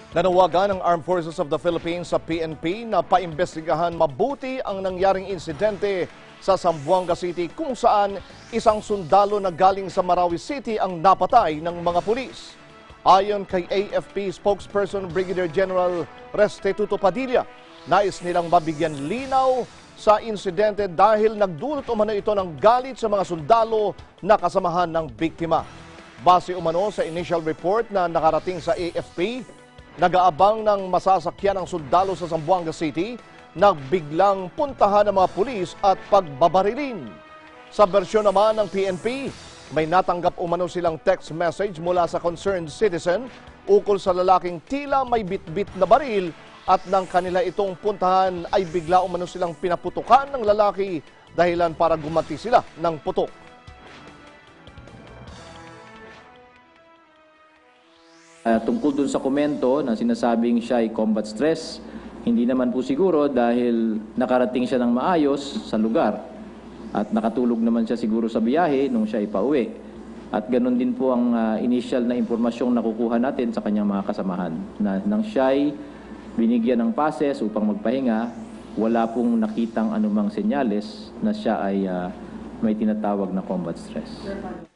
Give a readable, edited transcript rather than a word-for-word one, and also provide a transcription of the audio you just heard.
Nanawagan ng Armed Forces of the Philippines sa PNP na paimbestigahan mabuti ang nangyaring insidente sa Zamboanga City kung saan isang sundalo na galing sa Marawi City ang napatay ng mga pulis. Ayon kay AFP spokesperson Brigadier General Restituto Padilla, nais nilang mabigyan linaw sa insidente dahil nagdulot umano ito ng galit sa mga sundalo na kasamahan ng biktima. Base umano sa initial report na nakarating sa AFP, nag-aabang ng masasakyan ng sundalo sa Zamboanga City na biglang puntahan ng mga pulis at pagbabarilin. Sa bersyon naman ng PNP, may natanggap umano silang text message mula sa concerned citizen ukol sa lalaking tila may bitbit na baril at nang kanila itong puntahan ay bigla umano silang pinaputukan ng lalaki dahilan para gumanti sila ng putok. Tungkol dun sa komento na sinasabing siya ay combat stress, hindi naman po siguro dahil nakarating siya ng maayos sa lugar at nakatulog naman siya siguro sa biyahe nung siya ay pauwi. At ganun din po ang initial na impormasyong nakukuha natin sa kanyang mga kasamahan na nang siya ay binigyan ng passes upang magpahinga, wala pong nakitang anumang senyales na siya ay may tinatawag na combat stress.